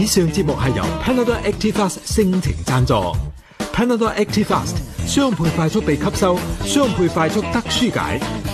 上節目係由 Panadol Active Fast 聲情贊助。Panadol Active Fast 雙倍快速被吸收，雙倍快速得舒解。